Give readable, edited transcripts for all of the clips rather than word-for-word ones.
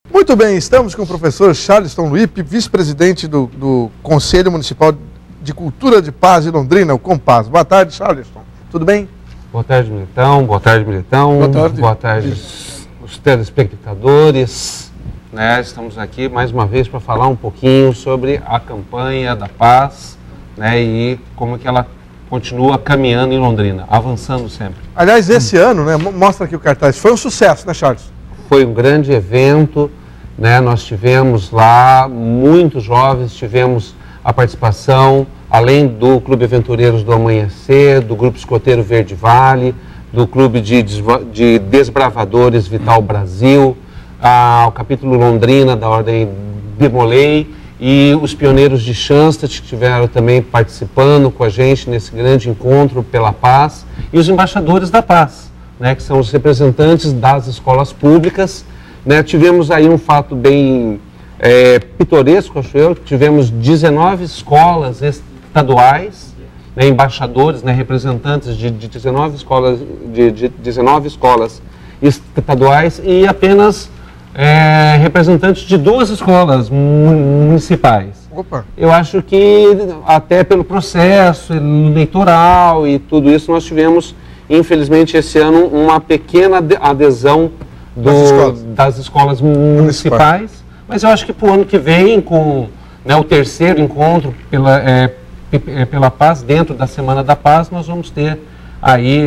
Muito bem, estamos com o professor Charleston Luipe, vice-presidente do Conselho Municipal de Cultura de Paz de Londrina, o COMPAS. Boa tarde, Charleston. Tudo bem? Boa tarde, Militão. Boa tarde, Militão. Boa tarde. Boa tarde, os telespectadores. Estamos aqui mais uma vez para falar um pouquinho sobre a campanha da paz, e como que ela continua caminhando em Londrina, avançando sempre. Aliás, esse ano, mostra aqui o cartaz, foi um sucesso, né, Charles? Foi um grande evento, nós tivemos lá muitos jovens, tivemos a participação, além do Clube Aventureiros do Amanhecer, do Grupo Escoteiro Verde Vale, do Clube de Desbravadores Vital Brasil, o capítulo Londrina da Ordem Demolei e os pioneiros de Schanstatt que estiveram também participando com a gente nesse grande encontro pela paz, e os embaixadores da paz, que são os representantes das escolas públicas. Tivemos aí um fato bem pitoresco, acho eu, tivemos 19 escolas estaduais, embaixadores, representantes de 19 escolas estaduais e apenas representantes de 2 escolas municipais. Opa. Eu acho que até pelo processo eleitoral e tudo isso nós tivemos, infelizmente, esse ano uma pequena adesão das escolas municipais, mas eu acho que para o ano que vem, com o terceiro encontro pela paz, dentro da Semana da Paz, nós vamos ter aí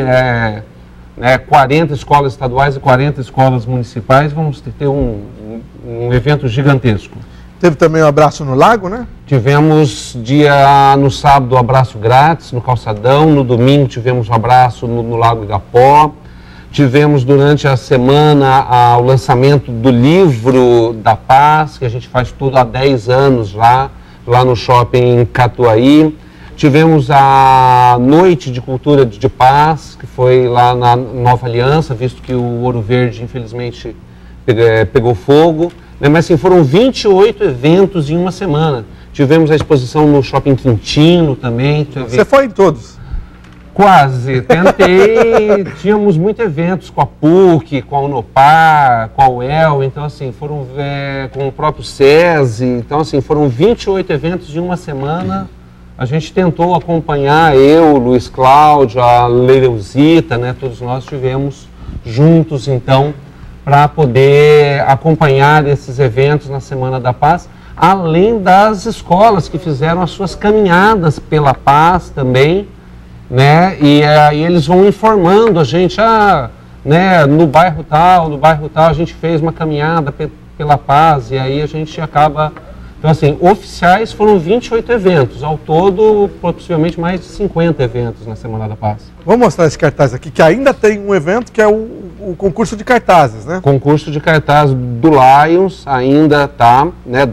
40 escolas estaduais e 40 escolas municipais, vamos ter um evento gigantesco. Teve também um abraço no lago, né? Tivemos no sábado o abraço grátis no Calçadão, no domingo tivemos um abraço no Lago Igapó, tivemos durante a semana o lançamento do livro da paz, que a gente faz tudo há 10 anos lá no Shopping Catuaí. Tivemos a Noite de Cultura de Paz, que foi lá na Nova Aliança, visto que o Ouro Verde, infelizmente, pegou fogo. Mas assim, foram 28 eventos em uma semana. Tivemos a exposição no Shopping Quintino também. Você foi em todos? Quase. Tentei. Tínhamos muitos eventos com a PUC, com a Unopar, com a UEL. Então, assim, foram com o próprio SESI. Então, assim, foram 28 eventos em uma semana. A gente tentou acompanhar, eu, Luiz Cláudio, a Leuzita, todos nós estivemos juntos, então, para poder acompanhar esses eventos na Semana da Paz, além das escolas que fizeram as suas caminhadas pela paz também, e aí eles vão informando a gente, no bairro tal, a gente fez uma caminhada pela paz, e aí a gente acaba... Então, assim, oficiais foram 28 eventos, ao todo, possivelmente mais de 50 eventos na Semana da Paz. Vamos mostrar esse cartaz aqui, que ainda tem um evento, que é o concurso de cartazes, né? Concurso de cartazes do Lions ainda tá,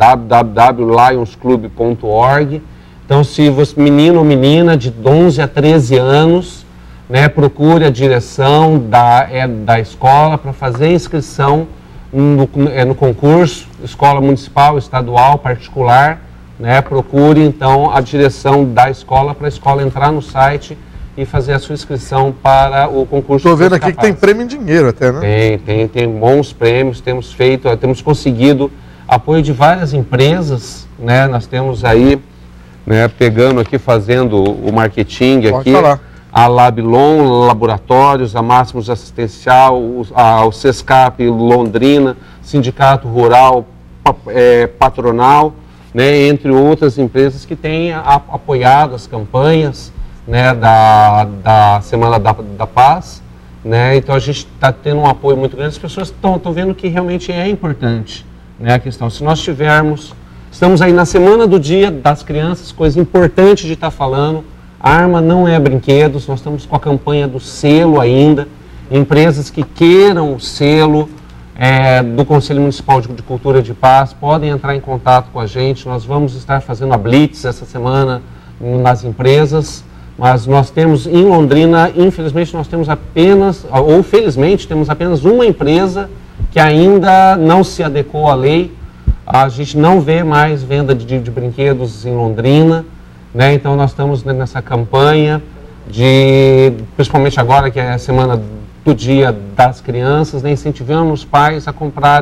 www.lionsclub.org. Então, se você, menino ou menina de 11 a 13 anos, procure a direção da escola para fazer a inscrição no concurso, escola municipal, estadual, particular, procure então a direção da escola para a escola entrar no site e fazer a sua inscrição para o concurso. Estou vendo aqui que tem prêmio em dinheiro até, né? Tem bons prêmios, temos conseguido apoio de várias empresas, Nós temos aí, pegando aqui, fazendo o marketing aqui. Pode falar. A Labilon Laboratórios, a Máximos Assistencial, o Sescap Londrina, Sindicato Rural Patronal, entre outras empresas que têm apoiado as campanhas da Semana da Paz. Então a gente está tendo um apoio muito grande, as pessoas estão vendo que realmente é importante a questão. Se nós estamos aí na Semana do Dia das Crianças, coisa importante de estar falando. Arma não é brinquedos, nós estamos com a campanha do selo ainda. Empresas que queiram o selo do Conselho Municipal de Cultura de Paz podem entrar em contato com a gente. Nós vamos estar fazendo a Blitz essa semana nas empresas, mas nós temos em Londrina, infelizmente, nós temos apenas, ou felizmente, temos apenas uma empresa que ainda não se adequou à lei. A gente não vê mais venda de brinquedos em Londrina. Então nós estamos nessa campanha principalmente agora que é a Semana do Dia das Crianças, incentivando os pais a comprarem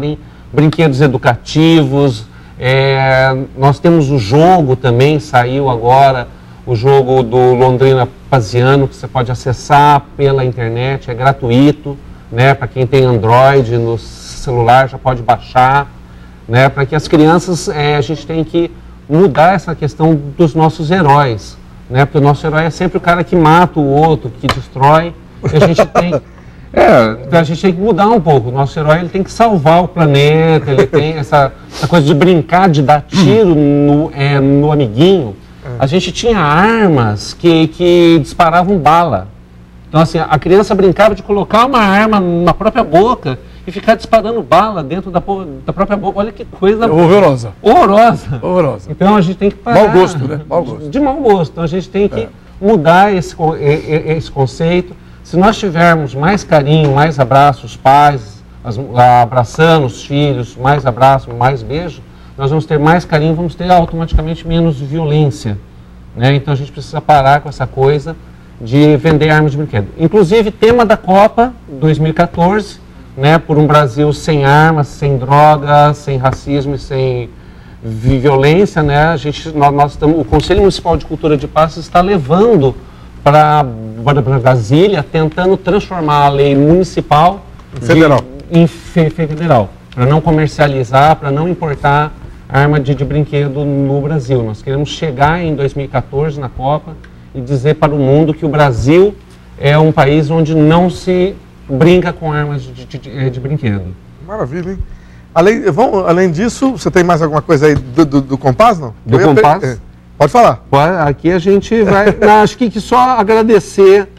brinquedos educativos, nós temos o jogo também, saiu agora, o jogo do Londrina Paziano, que você pode acessar pela internet, é gratuito, né, para quem tem Android no celular já pode baixar, né, para que as crianças, a gente tem que mudar essa questão dos nossos heróis, né, porque o nosso herói é sempre o cara que mata o outro, que destrói, e a gente tem... a gente tem que mudar um pouco. O nosso herói ele tem que salvar o planeta, ele tem essa coisa de brincar, de dar tiro no amiguinho. A gente tinha armas que disparavam bala. Então, assim, a criança brincava de colocar uma arma na própria boca e ficar disparando bala dentro da própria boca. Olha que coisa horrorosa. Horrorosa. Então, a gente tem que parar. Mau gosto, né? Mau gosto. De mau gosto. Então, a gente tem que mudar esse conceito. Se nós tivermos mais carinho, mais abraço, os pais, abraçando os filhos, mais abraço, mais beijo, nós vamos ter mais carinho, vamos ter automaticamente menos violência, né? Então a gente precisa parar com essa coisa de vender armas de brinquedo. Inclusive, tema da Copa 2014, né, por um Brasil sem armas, sem drogas, sem racismo e sem violência, né? O Conselho Municipal de Cultura de Passos está levando para Brasília, tentando transformar a lei municipal em federal, para não comercializar, para não importar arma de brinquedo no Brasil. Nós queremos chegar em 2014 na Copa e dizer para o mundo que o Brasil é um país onde não se brinca com armas de brinquedo. Maravilha, hein? Além disso, você tem mais alguma coisa aí do Compass, não? Do Compass? Pode falar. Aqui a gente vai... acho que só agradecer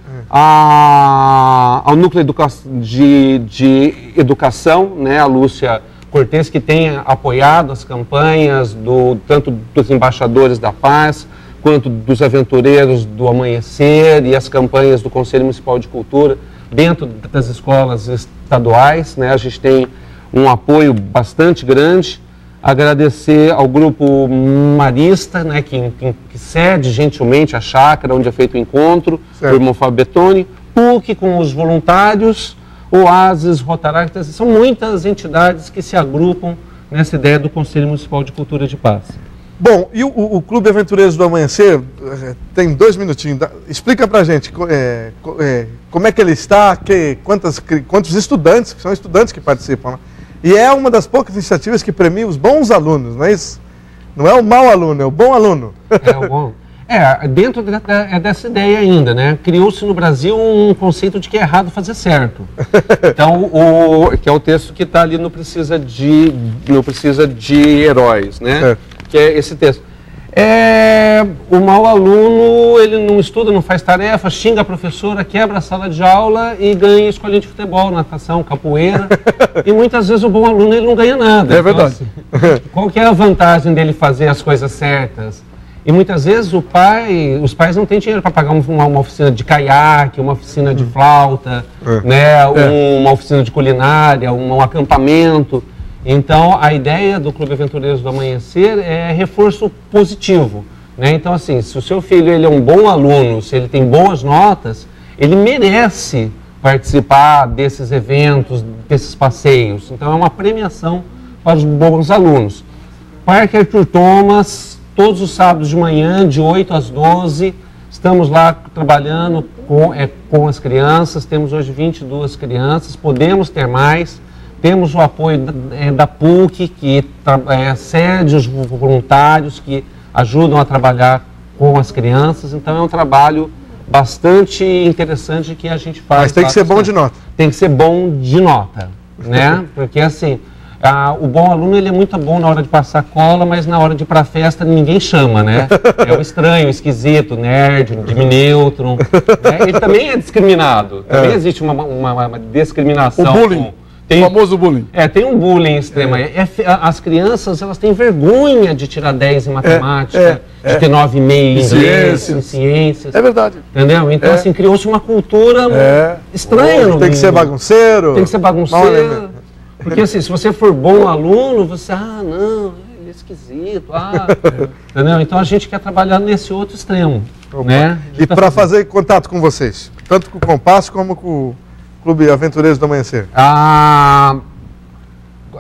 ao Núcleo de Educação, né, a Lúcia Cortez, que tem apoiado as campanhas tanto dos embaixadores da paz, quanto dos aventureiros do amanhecer e as campanhas do Conselho Municipal de Cultura dentro das escolas estaduais, né? A gente tem um apoio bastante grande. Agradecer ao Grupo Marista, né, que cede gentilmente a chácara onde é feito o encontro, o irmão Fábio Betoni, PUC com os voluntários, Oasis, Rotaract, são muitas entidades que se agrupam nessa ideia do Conselho Municipal de Cultura de Paz. Bom, e o Clube Aventureiros do Amanhecer, tem 2 minutinhos, explica pra gente como é que ele está, quantos estudantes, que são estudantes que participam, né? E é uma das poucas iniciativas que premia os bons alunos, não é isso? Não é o mau aluno, é o bom aluno. É o bom. Dentro dessa ideia ainda, né? Criou-se no Brasil um conceito de que é errado fazer certo. Então, que é o texto que está ali no Precisa de Heróis, né? Que é esse texto. O mau aluno, ele não estuda, não faz tarefa, xinga a professora, quebra a sala de aula e ganha escolinha de futebol, natação, capoeira. E muitas vezes o bom aluno ele não ganha nada. É verdade. Então, assim, qual que é a vantagem dele fazer as coisas certas? E muitas vezes os pais não têm dinheiro para pagar uma oficina de caiaque, uma oficina de flauta, né, uma oficina de culinária, um acampamento. Então, a ideia do Clube Aventureiros do Amanhecer é reforço positivo, né? Então, assim, se o seu filho ele é um bom aluno, se ele tem boas notas, ele merece participar desses eventos, desses passeios. Então, é uma premiação para os bons alunos. Parque Arthur Thomas, todos os sábados de manhã, de 8 às 12, estamos lá trabalhando com as crianças, temos hoje 22 crianças, podemos ter mais. Temos o apoio da PUC, que cede os voluntários, que ajudam a trabalhar com as crianças. Então, é um trabalho bastante interessante que a gente faz. Mas tem que ser bom de nota. Tem que ser bom de nota, né? Porque, assim, o bom aluno ele é muito bom na hora de passar cola, mas na hora de ir para a festa ninguém chama, né? É o estranho, o esquisito, nerd, neutro. Né? Ele também é discriminado. Também existe uma discriminação. O bullying. O famoso bullying. Tem um bullying extremo. As crianças, elas têm vergonha de tirar 10 em matemática, de ter 9,5 em inglês, em ciências. É verdade. Entendeu? Então, assim, criou-se uma cultura estranha no mundo. Tem que ser bagunceiro. Tem que ser bagunceiro. Porque, assim, se você for bom aluno, você, não, ele é esquisito, entendeu? Então, a gente quer trabalhar nesse outro extremo, né? E para fazer contato com vocês, tanto com o Compass como com o Clube Aventureiros do Amanhecer?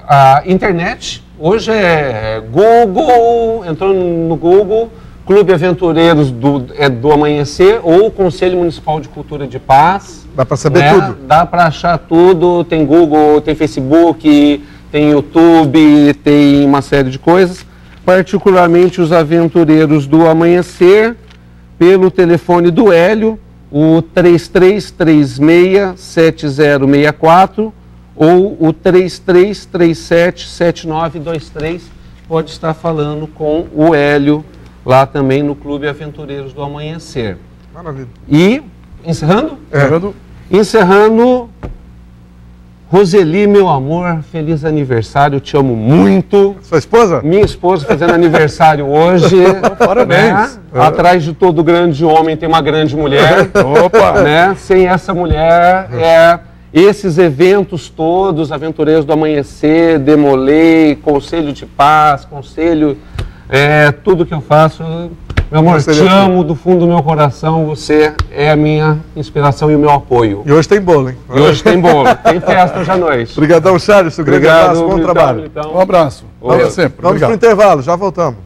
a internet, hoje é Google, entrou no Google, Clube Aventureiros do Amanhecer ou Conselho Municipal de Cultura de Paz. Dá para saber tudo? Dá para achar tudo, tem Google, tem Facebook, tem YouTube, tem uma série de coisas. Particularmente os Aventureiros do Amanhecer, pelo telefone do Hélio, o 3336-7064 ou o 3337-7923. Pode estar falando com o Hélio, lá também no Clube Aventureiros do Amanhecer. Maravilha. E, encerrando? Encerrando. Roseli, meu amor, feliz aniversário, te amo muito. Sua esposa? Minha esposa fazendo aniversário hoje. Parabéns. Né? Atrás de todo grande homem tem uma grande mulher. Opa! Né? Sem essa mulher, esses eventos todos, Aventureiros do Amanhecer, Demolei, Conselho de Paz, Conselho, tudo que eu faço. Meu amor, te amo do fundo do meu coração, você é a minha inspiração e o meu apoio. E hoje tem bolo, hein? E hoje tem bolo, tem festa hoje à noite. Obrigadão, Charles, um grande abraço, bom trabalho. Um abraço. Vamos sempre. Vamos para o intervalo, já voltamos.